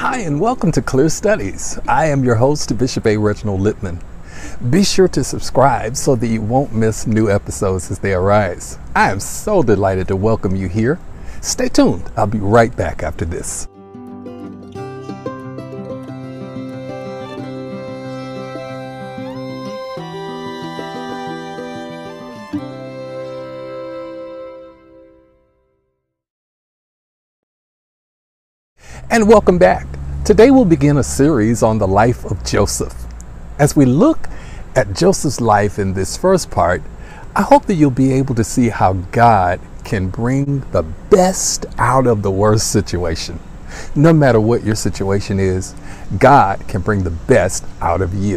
Hi, and welcome to Clear Studies. I am your host, Bishop A. Reginald Lippman. Be sure to subscribe so that you won't miss new episodes as they arise. I am so delighted to welcome you here. Stay tuned. I'll be right back after this. And welcome back. Today we'll begin a series on the life of Joseph. As we look at Joseph's life in this first part, I hope that you'll be able to see how God can bring the best out of the worst situation. No matter what your situation is, God can bring the best out of you.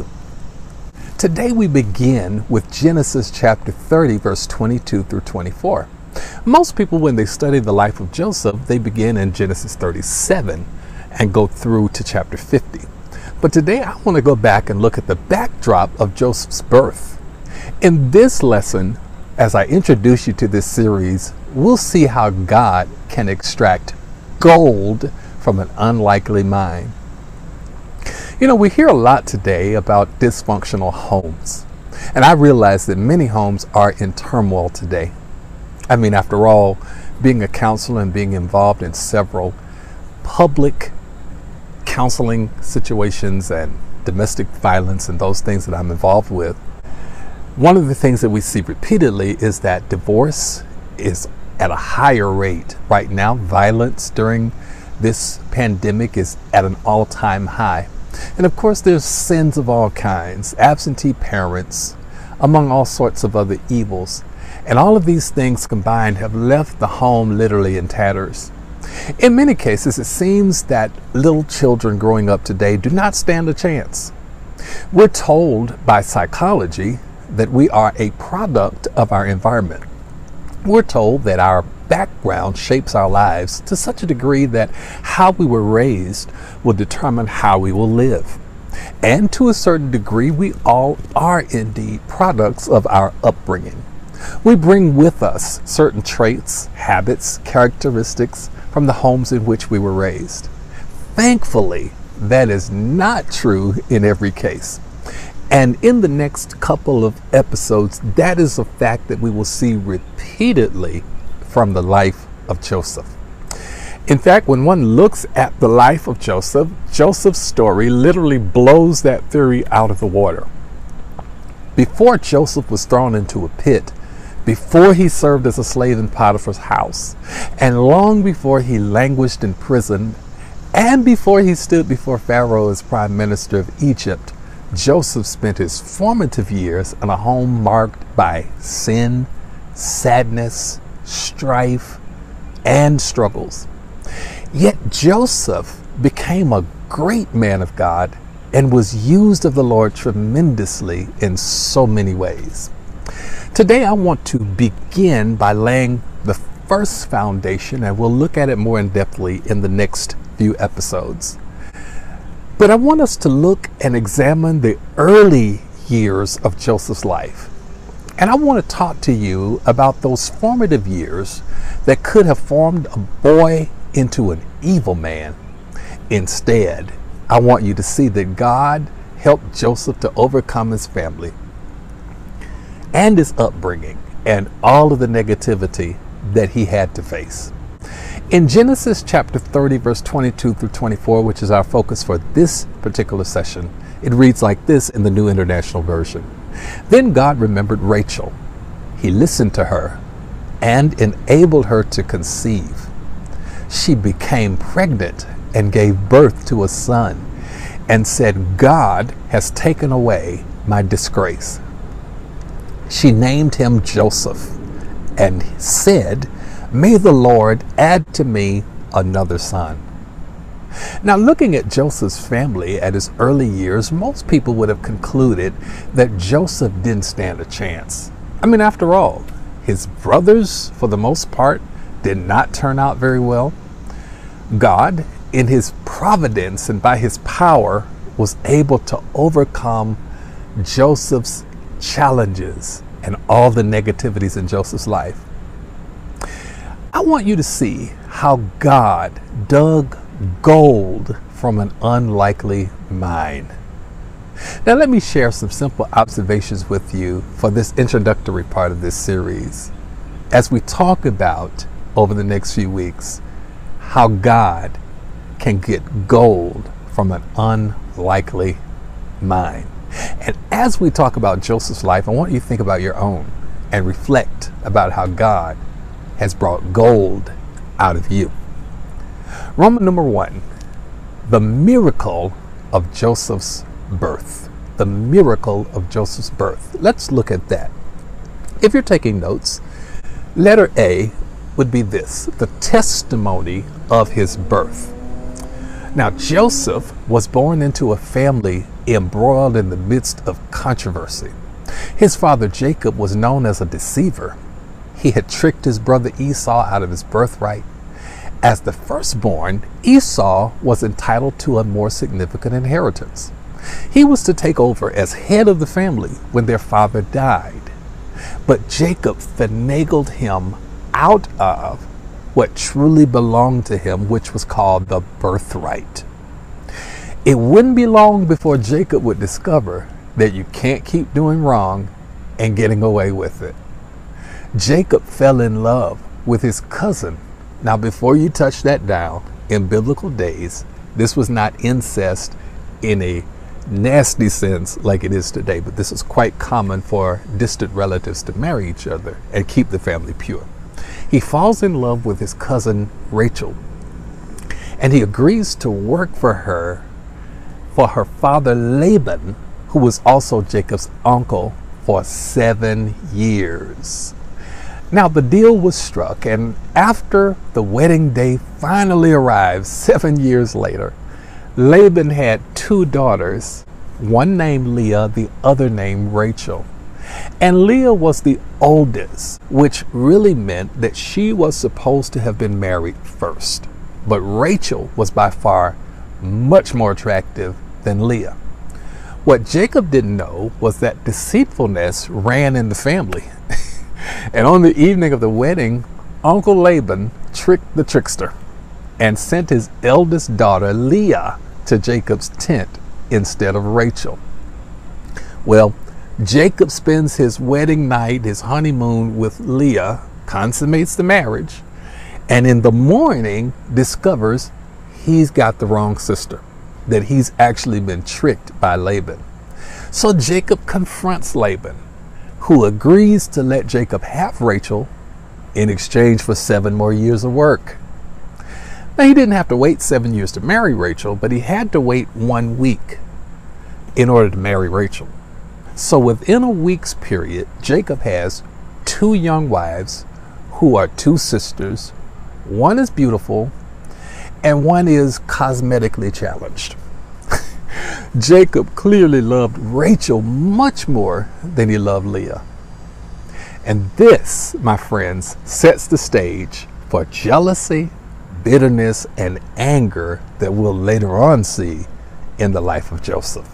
Today we begin with Genesis chapter 30, verse 22 through 24. Most people, when they study the life of Joseph, they begin in Genesis 37 and go through to chapter 50. But today I want to go back and look at the backdrop of Joseph's birth. In this lesson, as I introduce you to this series, we'll see how God can extract gold from an unlikely mine. You know, we hear a lot today about dysfunctional homes, and I realize that many homes are in turmoil today. I mean, after all, being a counselor and being involved in several public counseling situations and domestic violence and those things that I'm involved with, one of the things that we see repeatedly is that divorce is at a higher rate. Right now, violence during this pandemic is at an all-time high. And of course, there's sins of all kinds, absentee parents, among all sorts of other evils. And all of these things combined have left the home literally in tatters. In many cases, it seems that little children growing up today do not stand a chance. We're told by psychology that we are a product of our environment. We're told that our background shapes our lives to such a degree that how we were raised will determine how we will live. And to a certain degree, we all are indeed products of our upbringing. We bring with us certain traits, habits, characteristics from the homes in which we were raised. Thankfully, that is not true in every case. And in the next couple of episodes, that is a fact that we will see repeatedly from the life of Joseph. In fact, when one looks at the life of Joseph, Joseph's story literally blows that theory out of the water. Before Joseph was thrown into a pit, before he served as a slave in Potiphar's house, and long before he languished in prison, and before he stood before Pharaoh as prime minister of Egypt, Joseph spent his formative years in a home marked by sin, sadness, strife, and struggles. Yet Joseph became a great man of God and was used of the Lord tremendously in so many ways. Today I want to begin by laying the first foundation, and we'll look at it more in-depthly in the next few episodes. But I want us to look and examine the early years of Joseph's life. And I want to talk to you about those formative years that could have formed a boy into an evil man. Instead, I want you to see that God helped Joseph to overcome his family and his upbringing and all of the negativity that he had to face. In Genesis chapter 30, verse 22 through 24, which is our focus for this particular session, it reads like this in the New International Version. Then God remembered Rachel. He listened to her and enabled her to conceive. She became pregnant and gave birth to a son and said, God has taken away my disgrace. She named him Joseph and said, may the Lord add to me another son. Now, looking at Joseph's family at his early years, most people would have concluded that Joseph didn't stand a chance. I mean, after all, his brothers, for the most part, did not turn out very well. God, in his providence and by his power, was able to overcome Joseph's challenges and all the negativities in Joseph's life. I want you to see how God dug gold from an unlikely mine. Now let me share some simple observations with you for this introductory part of this series as we talk about over the next few weeks how God can get gold from an unlikely mine. And as we talk about Joseph's life, I want you to think about your own and reflect about how God has brought gold out of you. Roman number 1, the miracle of Joseph's birth. The miracle of Joseph's birth. Let's look at that. If you're taking notes, letter A would be this: the testimony of his birth. Now, Joseph was born into a family embroiled in the midst of controversy. His father Jacob was known as a deceiver. He had tricked his brother Esau out of his birthright. As the firstborn, Esau was entitled to a more significant inheritance. He was to take over as head of the family when their father died. But Jacob finagled him out of what truly belonged to him, which was called the birthright. It wouldn't be long before Jacob would discover that you can't keep doing wrong and getting away with it. Jacob fell in love with his cousin. Now, before you touch that down, in biblical days, this was not incest in a nasty sense like it is today, but this is quite common for distant relatives to marry each other and keep the family pure. He falls in love with his cousin Rachel, and he agrees to work for her father Laban, who was also Jacob's uncle, for 7 years. Now the deal was struck, and after the wedding day finally arrived 7 years later, Laban had 2 daughters, one named Leah, the other named Rachel. And Leah was the oldest, which really meant that she was supposed to have been married first. But Rachel was by far much more attractive than Leah. What Jacob didn't know was that deceitfulness ran in the family. And on the evening of the wedding, Uncle Laban tricked the trickster and sent his eldest daughter Leah to Jacob's tent instead of Rachel. Well, Jacob spends his wedding night, his honeymoon, with Leah, consummates the marriage, and in the morning discovers he's got the wrong sister, that he's actually been tricked by Laban. So Jacob confronts Laban, who agrees to let Jacob have Rachel in exchange for 7 more years of work. Now, he didn't have to wait 7 years to marry Rachel, but he had to wait 1 week in order to marry Rachel. So within a week's period, Jacob has 2 young wives who are 2 sisters. One is beautiful and one is cosmetically challenged. Jacob clearly loved Rachel much more than he loved Leah. And this, my friends, sets the stage for jealousy, bitterness, and anger that we'll later on see in the life of Joseph.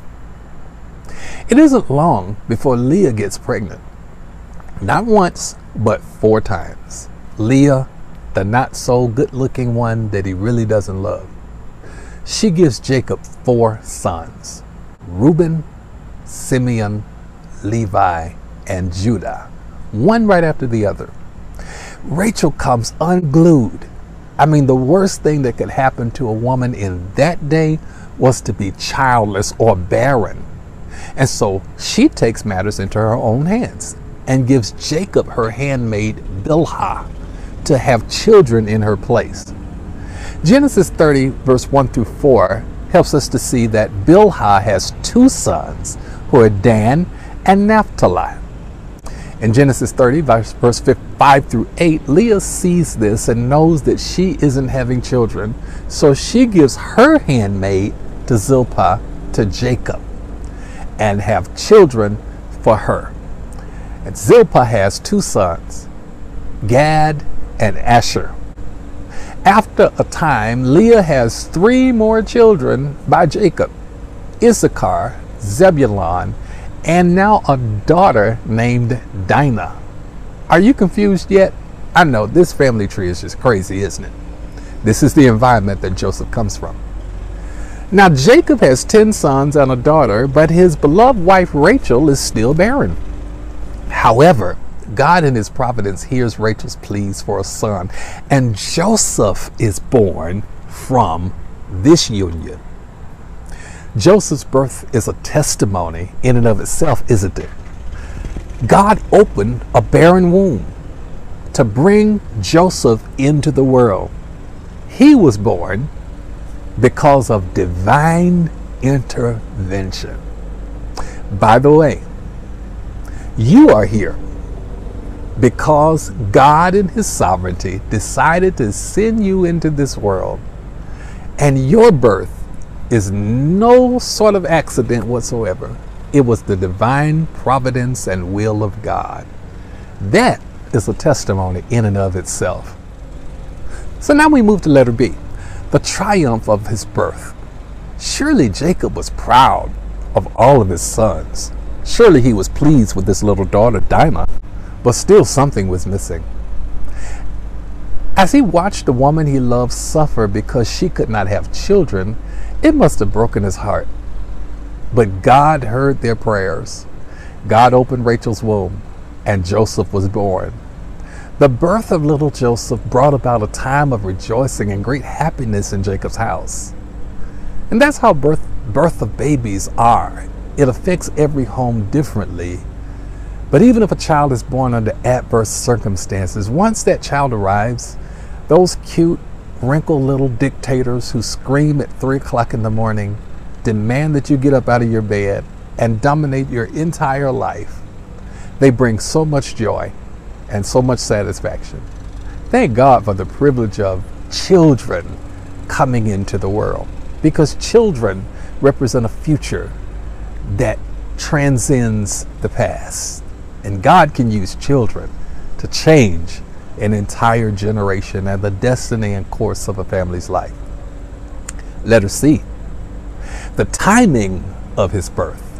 It isn't long before Leah gets pregnant. Not once, but 4 times. Leah, the not so good looking one that he really doesn't love. She gives Jacob 4 sons: Reuben, Simeon, Levi, and Judah, one right after the other. Rachel comes unglued. I mean, the worst thing that could happen to a woman in that day was to be childless or barren. And so she takes matters into her own hands and gives Jacob her handmaid Bilhah to have children in her place. Genesis 30 verse 1 through 4 helps us to see that Bilhah has 2 sons who are Dan and Naphtali. In Genesis 30 verse 5 through 8, Leah sees this and knows that she isn't having children, so she gives her handmaid to Zilpah to Jacob and have children for her. And Zilpah has 2 sons, Gad and Asher. After a time, Leah has 3 more children by Jacob: Issachar, Zebulun, and now a daughter named Dinah. Are you confused yet? I know this family tree is just crazy, isn't it? This is the environment that Joseph comes from. Now Jacob has 10 sons and a daughter, but his beloved wife Rachel is still barren. However, God in his providence hears Rachel's pleas for a son, and Joseph is born from this union. Joseph's birth is a testimony in and of itself, isn't it? God opened a barren womb to bring Joseph into the world. He was born because of divine intervention. By the way, you are here because God in his sovereignty decided to send you into this world, and your birth is no sort of accident whatsoever. It was the divine providence and will of God. That is a testimony in and of itself. So now we move to letter B, the triumph of his birth. Surely Jacob was proud of all of his sons. Surely he was pleased with his little daughter Dinah, but still something was missing. As he watched the woman he loved suffer because she could not have children, it must have broken his heart. But God heard their prayers. God opened Rachel's womb, and Joseph was born. The birth of little Joseph brought about a time of rejoicing and great happiness in Jacob's house. And that's how birth of babies are. It affects every home differently. But even if a child is born under adverse circumstances, once that child arrives, those cute, wrinkled little dictators who scream at 3 o'clock in the morning, demand that you get up out of your bed, and dominate your entire life, they bring so much joy and so much satisfaction. Thank God for the privilege of children coming into the world, because children represent a future that transcends the past. And God can use children to change an entire generation and the destiny and course of a family's life. Letter C, the timing of his birth.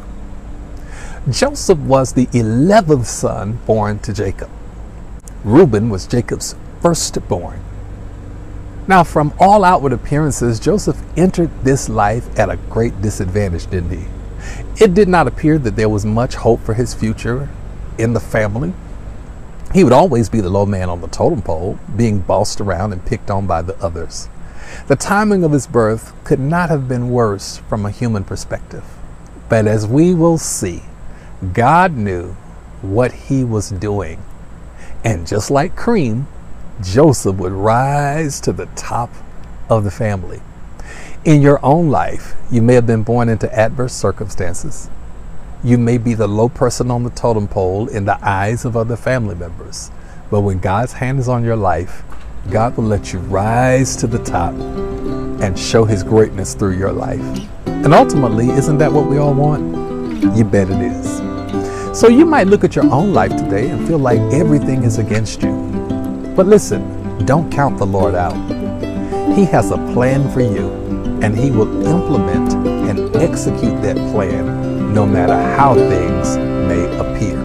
Joseph was the 11th son born to Jacob. Reuben was Jacob's firstborn. Now, from all outward appearances, Joseph entered this life at a great disadvantage, didn't he? It did not appear that there was much hope for his future in the family. He would always be the low man on the totem pole, being bossed around and picked on by the others. The timing of his birth could not have been worse from a human perspective. But as we will see, God knew what he was doing. And just like cream, Joseph would rise to the top of the family. In your own life, you may have been born into adverse circumstances. You may be the low person on the totem pole in the eyes of other family members. But when God's hand is on your life, God will let you rise to the top and show his greatness through your life. And ultimately, isn't that what we all want? You bet it is. So you might look at your own life today and feel like everything is against you. But listen, don't count the Lord out. He has a plan for you, and he will implement and execute that plan no matter how things may appear.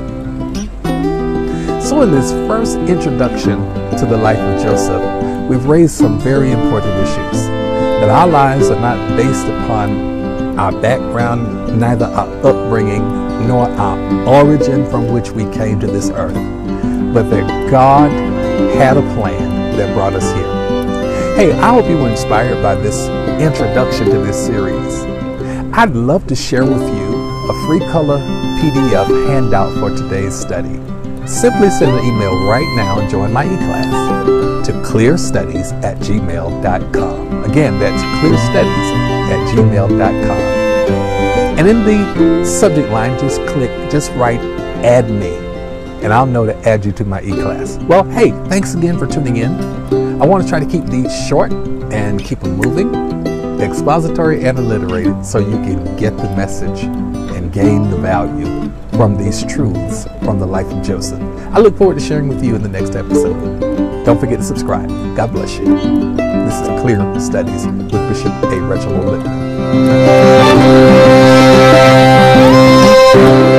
So in this first introduction to the life of Joseph, we've raised some very important issues. That our lives are not based upon our background, neither our upbringing, nor our origin from which we came to this earth, but that God had a plan that brought us here. Hey, I hope you were inspired by this introduction to this series. I'd love to share with you a free color PDF handout for today's study. Simply send an email right now and join my e-class to clearstudies@gmail.com. Again, that's clearstudies@gmail.com. And in the subject line, just write "add me," and I'll know to add you to my e-class. Well, hey, thanks again for tuning in. I want to try to keep these short and keep them moving, expository and alliterated, so you can get the message and gain the value from these truths from the life of Joseph. I look forward to sharing with you in the next episode. Don't forget to subscribe. God bless you. This is Clear Studies with Bishop A. Reginald Lippman.